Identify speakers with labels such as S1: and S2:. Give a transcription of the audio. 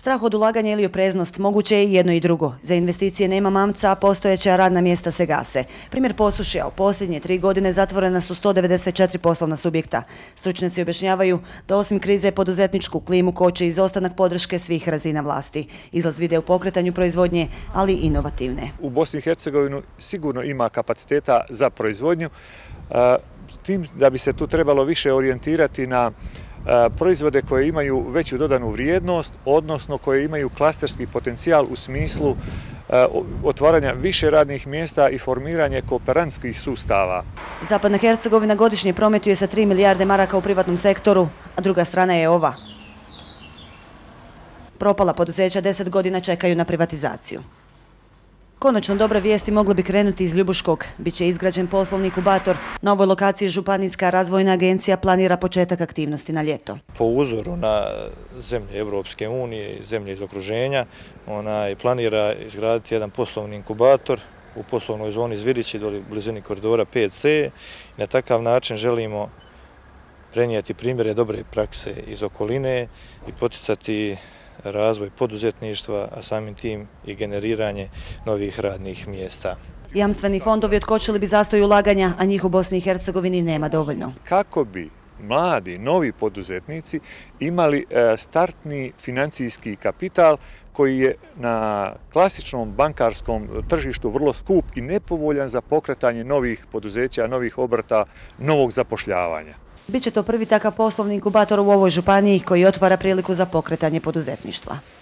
S1: Strah od ulaganja ili opreznost, moguće je i jedno i drugo. Za investicije nema mamca, a postojeća radna mjesta se gase. Primjer Posušja, u posljednje 3 godine zatvorena su 194 poslovna subjekta. Stručnjaci objašnjavaju da osim krize poduzetničku klimu koči izostanak podrške svih razina vlasti. Izlaz vide u pokretanju proizvodnje, ali inovativne.
S2: U Bosni i Hercegovini sigurno ima kapaciteta za proizvodnju, s tim da bi se tu trebalo više orijentirati na proizvode koje imaju veću dodanu vrijednost, odnosno koje imaju klasterski potencijal u smislu otvaranja više radnih mjesta i formiranje kooperantskih sustava.
S1: Zapadna Hercegovina godišnje prometuje sa 3 milijarde maraka u privatnom sektoru, a druga strana je ova. Propala poduzeća 10 godina čekaju na privatizaciju. Konačno dobre vijesti mogle bi krenuti iz Ljubuškog. Biće izgrađen poslovni inkubator. Na ovoj lokaciji Županijska razvojna agencija planira početak aktivnosti na ljeto.
S3: Po uzoru na zemlje Evropske unije i zemlje iz okruženja, ona planira izgraditi jedan poslovni inkubator u poslovnoj zoni Zvirići, dole u blizini koridora 5C. Na takav način želimo prenijeti primjere dobre prakse iz okoline i poticati razvoj poduzetništva, a samim tim i generiranje novih radnih mjesta.
S1: Jamstveni fondovi otkočili bi zastoj ulaganja, a njih u Bosni i Hercegovini nema dovoljno.
S2: Kako bi mladi, novi poduzetnici imali startni financijski kapital koji je na klasičnom bankarskom tržištu vrlo skup i nepovoljan za pokretanje novih poduzeća, novih obrta, novog zapošljavanja.
S1: Biće to prvi takav poslovni inkubator u ovoj županiji koji otvara priliku za pokretanje poduzetništva.